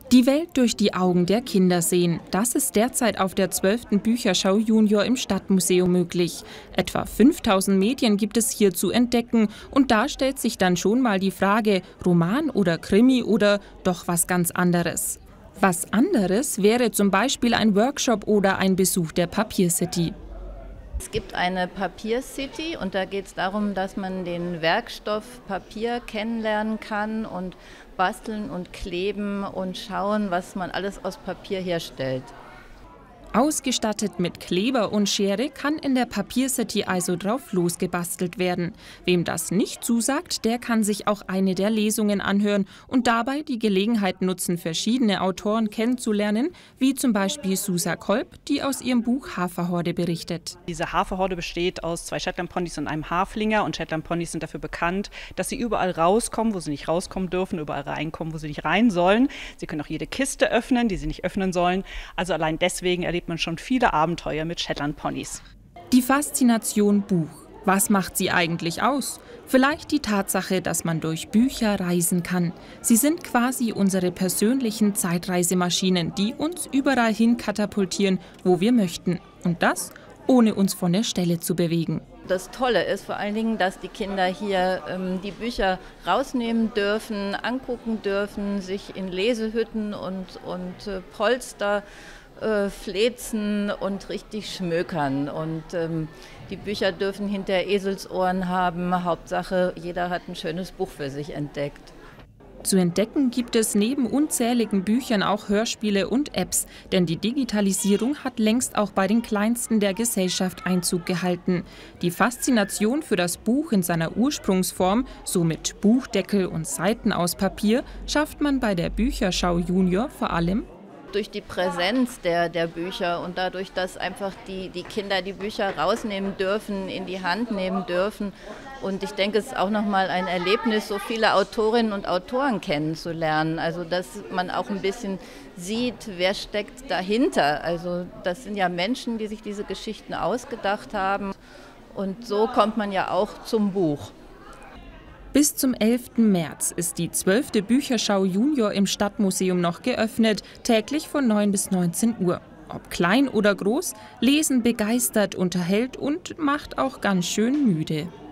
Die Welt durch die Augen der Kinder sehen. Das ist derzeit auf der 12. Bücherschau Junior im Stadtmuseum möglich. Etwa 5000 Medien gibt es hier zu entdecken. Und da stellt sich dann schon mal die Frage, Roman oder Krimi oder doch was ganz anderes. Was anderes wäre zum Beispiel ein Workshop oder ein Besuch der Papiercity. Es gibt eine Papiercity und da geht es darum, dass man den Werkstoff Papier kennenlernen kann und basteln und kleben und schauen, was man alles aus Papier herstellt. Ausgestattet mit Kleber und Schere kann in der Papiercity also drauf losgebastelt werden. Wem das nicht zusagt, der kann sich auch eine der Lesungen anhören und dabei die Gelegenheit nutzen, verschiedene Autoren kennenzulernen, wie zum Beispiel Susa Kolb, die aus ihrem Buch Haferhorde berichtet. Diese Haferhorde besteht aus 2 Shetland-Ponys und einem Haflinger und Shetland-Ponys sind dafür bekannt, dass sie überall rauskommen, wo sie nicht rauskommen dürfen, überall reinkommen, wo sie nicht rein sollen. Sie können auch jede Kiste öffnen, die sie nicht öffnen sollen. Also allein deswegen erlebt man schon viele Abenteuer mit Shetland-Ponys. Die Faszination Buch. Was macht sie eigentlich aus? Vielleicht die Tatsache, dass man durch Bücher reisen kann. Sie sind quasi unsere persönlichen Zeitreisemaschinen, die uns überall hin katapultieren, wo wir möchten. Und das, ohne uns von der Stelle zu bewegen. Das Tolle ist vor allen Dingen, dass die Kinder hier die Bücher rausnehmen dürfen, angucken dürfen, sich in Lesehütten und Polster flezen und richtig schmökern. Und die Bücher dürfen hinter Eselsohren haben. Hauptsache, jeder hat ein schönes Buch für sich entdeckt. Zu entdecken gibt es neben unzähligen Büchern auch Hörspiele und Apps, denn die Digitalisierung hat längst auch bei den Kleinsten der Gesellschaft Einzug gehalten. Die Faszination für das Buch in seiner Ursprungsform, so mit Buchdeckel und Seiten aus Papier, schafft man bei der Bücherschau Junior vor allem durch die Präsenz der Bücher und dadurch, dass einfach die Kinder die Bücher rausnehmen dürfen, in die Hand nehmen dürfen. Und ich denke, es ist auch nochmal ein Erlebnis, so viele Autorinnen und Autoren kennenzulernen. Also, dass man auch ein bisschen sieht, wer steckt dahinter. Also, das sind ja Menschen, die sich diese Geschichten ausgedacht haben. Und so kommt man ja auch zum Buch. Bis zum 11. März ist die 12. Bücherschau Junior im Stadtmuseum noch geöffnet, täglich von 9 bis 19 Uhr. Ob klein oder groß, Lesen begeistert, unterhält und macht auch ganz schön müde.